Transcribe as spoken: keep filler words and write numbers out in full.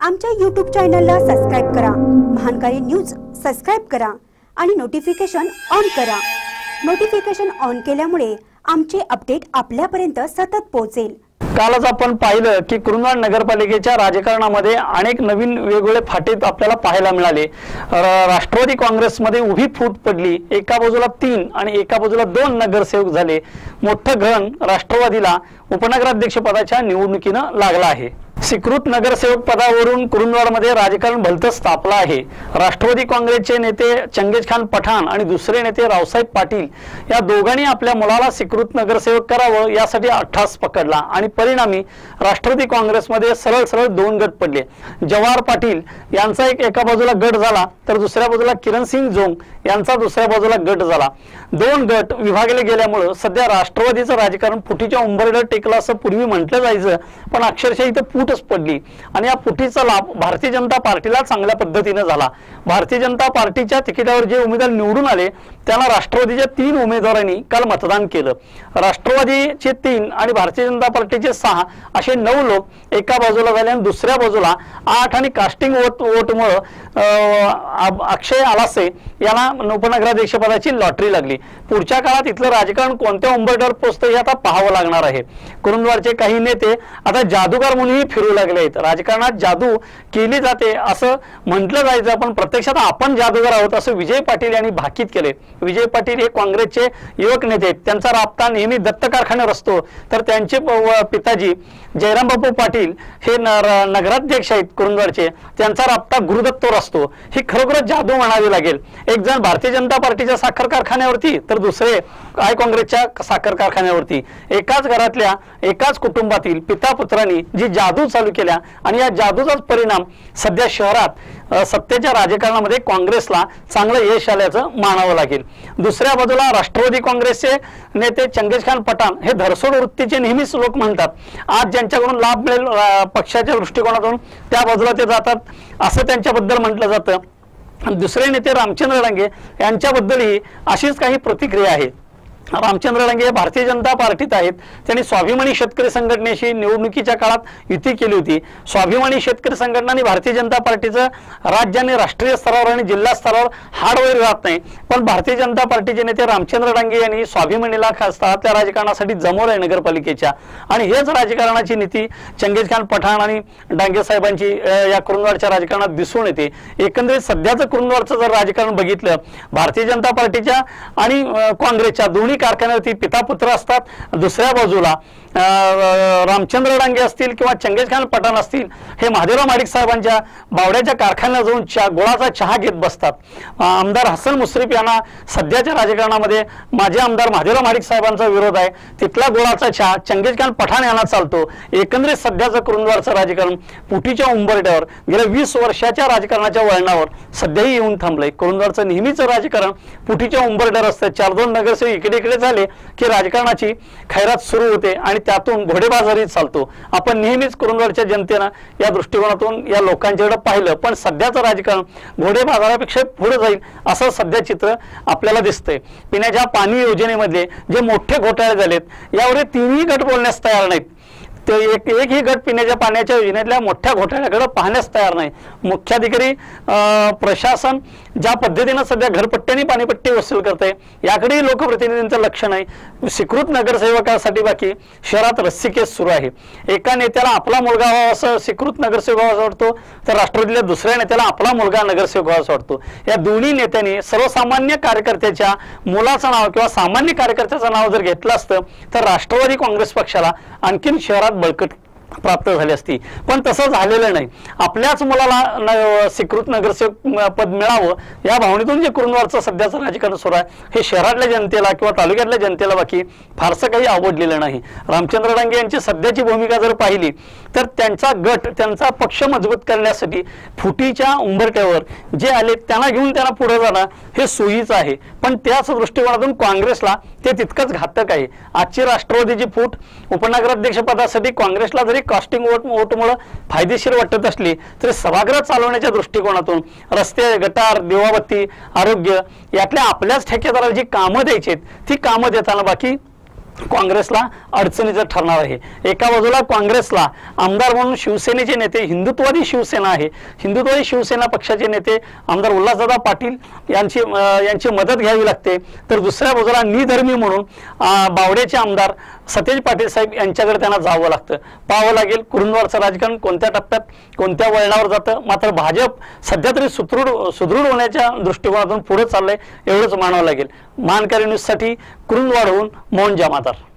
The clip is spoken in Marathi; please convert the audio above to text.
आमच्या यूट्यूब चॅनलला सबस्क्राइब करा, महानकारी न्यूज सबस्क्राइब करा आणि नोटिफिकेशन ऑन करा। नोटिफिकेशन ऑन केल्यामुळे आमचे अपडेट आपल्यापर्यंत सतत पोहोचेल। कालच आपण पाहिलं की कुरुंदवाड नगरपालिकेच्या राजकारणामध्ये अनेक नवीन वेगवेगळे फाटे आपल्याला पाहायला मिळाले। राष्ट्रवादी काँग्रेसमध्ये उभी फूट पडली, एका बाजूला तीन आणि एका बाजूला दोन नगरसेवक झाले। मोठं ग्रहण राष्ट्रवादीला उपनगराध्यक्ष पदाच्या निवडणुकीनं लागला आहे। स्वीकृत नगरसेवक पदावरून कुरुंदवाडमध्ये राजकारण भलतंच तापलं आहे। राष्ट्रवादी काँग्रेसचे नेते चंगेजखान पठाण आणि दुसरे नेते रावसाहेब पाटील या दोघांनी आपल्या मुलाला स्वीकृत नगरसेवक करावं यासाठी अट्टास पकडला आणि परिणामी राष्ट्रवादी काँग्रेसमध्ये सरळ सरळ दोन गट पडले। जवाहर पाटील यांचा एक एका बाजूला गट झाला तर दुसऱ्या बाजूला किरणसिंग जोंग यांचा दुसऱ्या बाजूला गट झाला। दोन गट विभागले गेल्यामुळे सध्या राष्ट्रवादीचं राजकारण फुटीच्या उंबरठ्यावर टेकलं असं पूर्वी म्हटलं जायचं, पण अक्षरशः इथं फूटच पडली आणि या फुटीचा लाभ भारतीय जनता पार्टीला चांगल्या पद्धतीने झाला। भारतीय जनता पार्टीच्या तिकिटावर जे उमेदवार निवडून आले त्यांना राष्ट्रवादीच्या तीन उमेदवारांनी काल मतदान केलं। राष्ट्रवादीचे तीन आणि भारतीय जनता पार्टीचे सहा असे नऊ लोक एका बाजूला झाले आणि दुसऱ्या बाजूला आठ आणि कास्टिंग वोट वोटमुळे अक्षय आलासे यांना उपनगराध्यक्ष पदाची लॉटरी लागली। पुढच्या काळात इथलं राजकारण कोणत्या उंबरठ्यावर पोहोचतं हे आता पाहावं लागणार आहे। कुरुंदवाडचे काही नेते आता जादूगार म्हणूनही फिरू लागले आहेत। राजकारणात जादू केली जाते असं म्हटलं जायचं, पण प्रत्यक्षात आपण जादूगार आहोत असं विजय पाटील यांनी भाकीत केले। विजय पाटील हे काँग्रेसचे युवक नेते आहेत, त्यांचा राबता नेहमी दत्त कारखान्यावर असतो, तर त्यांचे पिताजी जयराम बापू पाटील हे नगराध्यक्ष आहेत कुरुंदवाडचे, त्यांचा राबता गुरुदत्तवर असतो। ही खरोखरच जादू म्हणावी लागेल। एक जण भारतीय जनता पार्टीच्या साखर कारखान्यावरती तर दुसरे आय काँग्रेसच्या साखर कारखान्यावरती, एकाच घरातल्या एकाच कुटुंबातील पिता पुत्रांनी जी जादू चालू केल्या आणि या जादूचाच परिणाम सध्या शहरात सत्तेच्या राजकारणामध्ये काँग्रेसला चांगलं यश आल्याचं मानावं लागेल। दुसऱ्या बाजूला राष्ट्रवादी काँग्रेसचे नेते चंगेजखान पठाण हे धरसोड वृत्तीचे नेहमीच लोक म्हणतात। आज ज्यांच्याकडून लाभ मिळेल पक्षाच्या दृष्टिकोनातून त्या बाजूला ते जातात असं त्यांच्याबद्दल म्हटलं जातं। दुसरे नेते रामचंद्र डांगे यांच्याबद्दलही अशीच काही प्रतिक्रिया आहे। रामचंद्र डांगे भारतीय जनता पार्टीत आहेत, त्यांनी स्वाभिमानी शेतकरी संघटनेशी निवडणुकीच्या काळात युती केली होती। स्वाभिमानी शेतकरी संघटना आणि भारतीय जनता पार्टीचं राज्य आणि राष्ट्रीय स्तरावर आणि जिल्हा स्तरावर हाडवैर राहत नाही, पण भारतीय जनता पार्टीचे नेते रामचंद्र डांगे यांनी स्वाभिमानीला खासदाराच्या राजकारणासाठी जमवलंय नगरपालिकेच्या, आणि हेच राजकारणाची नीती चंगेजखान पठाण आणि डांगे साहेबांची या कुरुंदवाडच्या राजकारणात दिसून येते। एकंदरीत सध्याचं कुरुंदवाडचं जर राजकारण बघितलं, भारतीय जनता पार्टीच्या आणि काँग्रेसच्या दोन्ही कारखान्यावरती पिता पुत्र असतात। दुसऱ्या बाजूला रामचंद्र डांगे असतील किंवा चंगेजखान पठाण असतील हे महादेवराव माडिक साहेबांच्या बावड्याच्या कारखान्यात जाऊन चहा गोळाचा चहा घेत बसतात। आमदार हसन मुश्रीफ यांना सध्याच्या राजकारणामध्ये माजी आमदार महादेवराव माडिक साहेबांचा विरोध आहे, तिथला गोळाचा चहा चंगेजखान पठाण यांना चालतो। एकंदरीत सध्याचं कुरुंदवाडचं राजकारण फुटीच्या उंबरठ्यावर गेल्या वीस वर्षाच्या राजकारणाच्या वळणावर सध्याही येऊन थांबलंय। कुरुंदवाडचं नेहमीचं राजकारण फुटीच्या उंबरठ्यावर असतं। चार दोन नगरसेवक इकडे इकडे झाले की राजकारणाची खैरात सुरू होते आणि त्यातून घोडेबाजारी चालतो। आपण नेहमीच कुरुंदवाडच्या जनतेनं या दृष्टिकोनातून या लोकांच्याकडे पाहिलं, पण सध्याचं राजकारण घोडेबाजारापेक्षा पुढे जाईल असं सध्या चित्र आपल्याला दिसतंय। पिण्याच्या पाणी योजनेमध्ये जे मोठे घोटाळे झालेत यावर तिन्ही गट बोलण्यास तयार नाहीत। ते एक एकही गट पिण्याच्या पाण्याच्या योजनेतल्या मोठ्या घोटाळ्याकडे पाहण्यास तयार नाही। मुख्याधिकारी प्रशासन ज्या पद्धतीने सध्या घरपट्ट्याने पाणीपट्टी वसूल करते याकडेही लोकप्रतिनिधींचं लक्ष नाही। स्वीकृत नगरसेवकासाठी बाकी शहरात रस्सीकेस सुरू आहे। एका नेत्याला आपला मुलगा व्हावा असं स्वीकृत नगरसेवक व्हावा वाटतो, तर राष्ट्रवादीतल्या दुसऱ्या नेत्याला आपला मुलगा नगरसेवक व्हावा वाटतो। या दोन्ही नेत्यांनी सर्वसामान्य कार्यकर्त्याच्या मुलाचं नाव किंवा सामान्य कार्यकर्त्याचं नाव जर घेतलं असतं तर राष्ट्रवादी काँग्रेस पक्षाला आणखीन शहरात बळकट प्राप्त झाली असती, पण तसं झालेलं नाही। आपल्याच मुलाला स्वीकृत नगरसेवक पद मिळावं या भावनेतून जे कुरुंदवाडचं सध्याचं राजकारण सुरू आहे हे शहरातल्या जनतेला किंवा तालुक्यातल्या जनतेला बाकी फारसं काही आवडलेलं नाही। रामचंद्र डांगे यांची सध्याची भूमिका जर पाहिली तर त्यांचा गट त्यांचा पक्ष मजबूत करण्यासाठी फुटीच्या उंबरठ्यावर जे आले त्यांना घेऊन त्यांना पुढे जाणं हे सोयीचं आहे, पण त्याच दृष्टिकोनातून काँग्रेसला ते तितकंच घातक आहे। आजची राष्ट्रवादीची फूट उपनगराध्यक्ष पदासाठी काँग्रेसला जरी कास्टिंग वोट वोटमुळे फायदेशीर वाटत असली तरी सभागृह चालवण्याच्या दृष्टिकोनातून रस्ते गटार दिवाबत्ती आरोग्य यातल्या आपल्याच ठेकेदाराला जी कामं द्यायची ती कामं देताना बाकी काँग्रेसला अडचणीचं ठरणार आहे। एका बाजूला काँग्रेसला आमदार म्हणून शिवसेनेचे नेते, हिंदुत्ववादी शिवसेना आहे, हिंदुत्ववादी शिवसेना पक्षाचे नेते आमदार उल्हासदादा पाटील यांची यांची मदत घ्यावी लागते, तर दुसऱ्या बाजूला निधर्मी म्हणून बावड्याचे आमदार सतेज पाटील साहेब यांच्याकडे त्यांना जावं लागतं। पाहावं लागेल कुरुंदवाडचं राजकारण कोणत्या टप्प्यात कोणत्या वळणावर जातं। मात्र भाजप सध्या तरी सुदृढ सुदृढ होण्याच्या दृष्टिकोनातून पुढे चाललंय एवढंच मानावं लागेल। महानकारी न्यूजसाठी कुरुंदवाडहून मोहन जामादार।